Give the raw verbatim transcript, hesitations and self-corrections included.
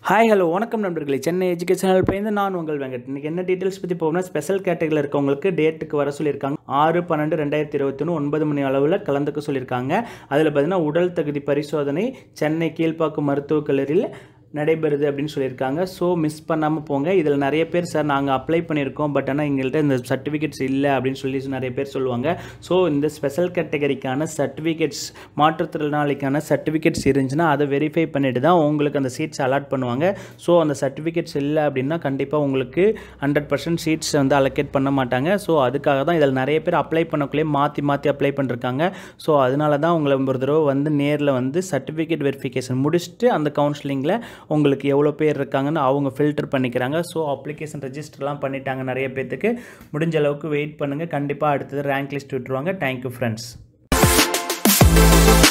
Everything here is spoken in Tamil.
ஹாய் ஹலோ வணக்கம் நண்பர்களே, சென்னை எஜுகேஷனல் பேருந்து நான் உங்கள் வெங்கட். இன்றைக்கி என்ன டீட்டெயில்ஸ் பற்றி போகணும், ஸ்பெஷல் கேட்டகரியில் இருக்கவங்களுக்கு டேட்டுக்கு வர சொல்லியிருக்காங்க. ஆறு பன்னெண்டு ரெண்டாயிரத்தி இருபத்தொன்று ஒன்பது மணி அளவில் கலந்துக்க சொல்லியிருக்காங்க. அதில் பார்த்தீங்கன்னா உடல் தகுதி பரிசோதனை சென்னை கீழ்ப்பாக்கம் மருத்துவக் கல்லூரியில் நடைபெறுது அப்படின்னு சொல்லியிருக்காங்க. ஸோ மிஸ் பண்ணாமல் போங்க. இதில் நிறைய பேர் சார் நாங்கள் அப்ளை பண்ணியிருக்கோம், பட் ஆனால் எங்கள்கிட்ட இந்த சர்டிஃபிகேட்ஸ் இல்லை அப்படின்னு சொல்லி நிறைய பேர் சொல்லுவாங்க. ஸோ இந்த ஸ்பெஷல் கேட்டகரிக்கான சர்டிஃபிகேட்ஸ், மாற்றுத்திறனாளிக்கான சர்டிஃபிகேட்ஸ் இருந்துச்சுன்னா அதை வெரிஃபை பண்ணிட்டு தான் உங்களுக்கு அந்த சீட்ஸ் அலாட் பண்ணுவாங்க. ஸோ அந்த சர்டிஃபிகேட்ஸ் இல்லை அப்படின்னா கண்டிப்பாக உங்களுக்கு ஹண்ட்ரட் பர்சன்ட் சீட்ஸ் வந்து அலோகேட் பண்ண மாட்டாங்க. ஸோ அதுக்காக தான் இதில் நிறைய பேர் அப்ளை பண்ணக்குள்ளே மாற்றி மாற்றி அப்ளை பண்ணிருக்காங்க. ஸோ அதனால தான் உங்களை ஒரு தடவை வந்து நேரில் வந்து சர்டிஃபிகேட் வெரிஃபிகேஷன் முடிச்சுட்டு அந்த கவுன்சிலிங்கில் உங்களுக்கு எவ்வளோ பேர் இருக்காங்கன்னு அவங்க ஃபில்டர் பண்ணிக்கிறாங்க. ஸோ அப்ளிகேஷன் ரெஜிஸ்டர்லாம் பண்ணிட்டாங்க. நிறைய பேர்த்துக்கு முடிஞ்ச அளவுக்கு வெயிட் பண்ணுங்கள். கண்டிப்பாக அடுத்தது ரேங்க் லிஸ்ட் விட்டுருவாங்க. Thank you friends.